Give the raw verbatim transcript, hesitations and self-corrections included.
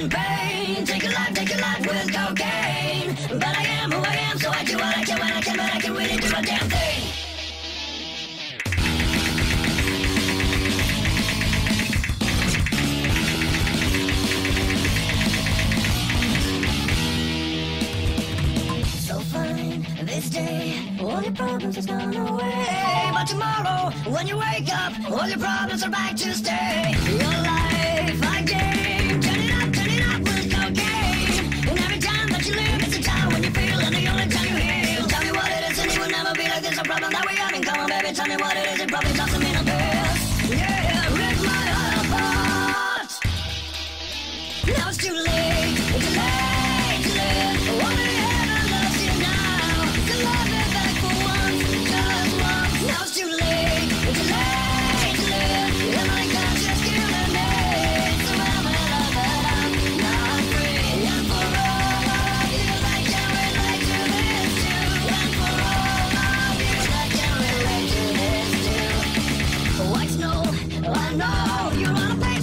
in pain. Take a life, take a life with cocaine. But I am who I am, so I do what I can when I can, but I can really do a damn thing. So fine, this day, all your problems has gone away. But tomorrow, when you wake up, all your problems are back to stay. Your life, like game, turn it up, turn it up with cocaine. And every time that you live, it's a time when you feel, and the only time you heal. Tell me what it is, and it will never be like this. A problem that we have in common, baby. Tell me what it is, it probably doesn't mean a bit. Yeah, rip my heart apart. Now it's too late, it's too late to live. Only heaven loves you now. To love it back for once, just once. Now it's too late, it's too late to live. And my conscience killing me. So I'm in love, but I'm not free. And for all of you that can relate to this too. And for all of you that can relate to this too. White snow, I know you're on a